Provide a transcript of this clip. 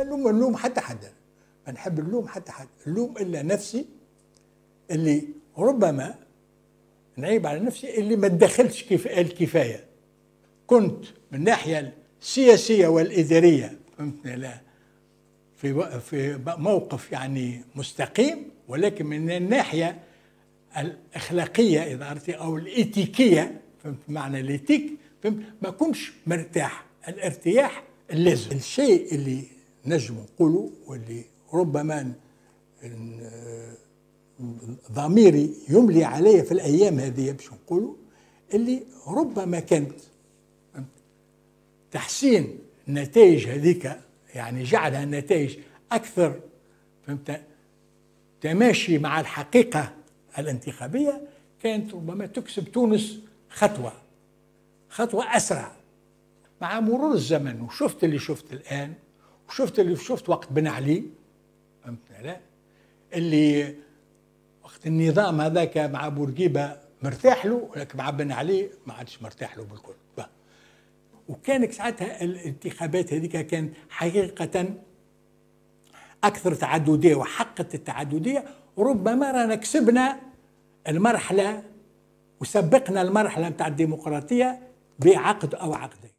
نلوم حتى حد، ما نحب نلوم حتى حد، نلوم الا نفسي اللي ربما نعيب على نفسي اللي ما تدخلتش الكفايه. كنت من الناحيه السياسيه والاداريه فهمتني لا في موقف يعني مستقيم، ولكن من الناحيه الاخلاقيه اذا اردت او الايتيكيه، فهمت معنى الايتيك، فهمت ما كنتش مرتاح الارتياح اللازم. الشيء اللي نجم نقوله واللي ربما ضميري يملي علي في الايام هذه باش نقوله، اللي ربما كانت تحسين النتائج هذيك، يعني جعلها النتائج اكثر فهمت تماشي مع الحقيقه الانتخابيه، كانت ربما تكسب تونس خطوه اسرع مع مرور الزمن. وشفت اللي شفت الان، وشفت اللي شفت وقت بن علي، فهمتني لا، اللي وقت النظام هذاك مع بورقيبه مرتاح له، ولكن مع بن علي ما عادش مرتاح له بالكل. وكانت ساعتها الانتخابات هذيك كان حقيقه اكثر تعدديه وحقت التعدديه، وربما رانا كسبنا المرحله وسبقنا المرحله نتاع الديمقراطيه بعقد او عقدين.